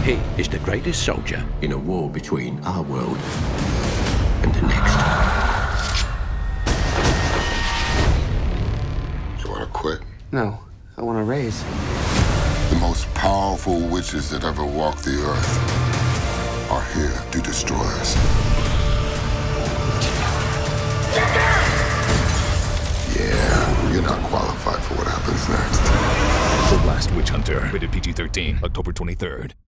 He is the greatest soldier in a war between our world and the next. You want to quit? No, I want to raise. The most powerful witches that ever walked the earth are here to destroy us. Yeah, you're not qualified for what happens next. The Last Witch Hunter, rated PG-13, October 23rd.